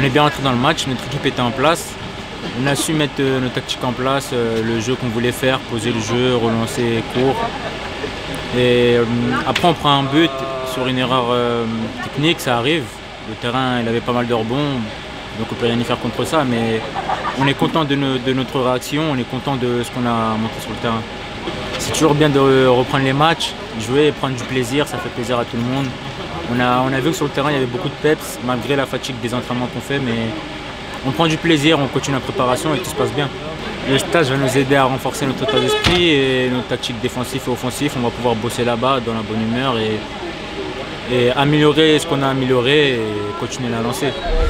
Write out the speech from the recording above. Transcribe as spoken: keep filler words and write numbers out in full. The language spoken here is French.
est bien rentré dans le match, notre équipe était en place. On a su mettre euh, nos tactiques en place, euh, le jeu qu'on voulait faire, poser le jeu, relancer court. Et euh, après on prend un but sur une erreur euh, technique, ça arrive. Le terrain il avait pas mal de rebonds, donc on ne peut rien y faire contre ça, mais on est content de, no- de notre réaction, on est content de ce qu'on a montré sur le terrain. C'est toujours bien de reprendre les matchs, jouer et prendre du plaisir, ça fait plaisir à tout le monde. On a, on a vu que sur le terrain il y avait beaucoup de peps, malgré la fatigue des entraînements qu'on fait, mais on prend du plaisir, on continue la préparation et tout se passe bien. Le stage va nous aider à renforcer notre état d'esprit et notre tactique défensive et offensive. On va pouvoir bosser là-bas dans la bonne humeur et, et améliorer ce qu'on a amélioré et continuer à lancer.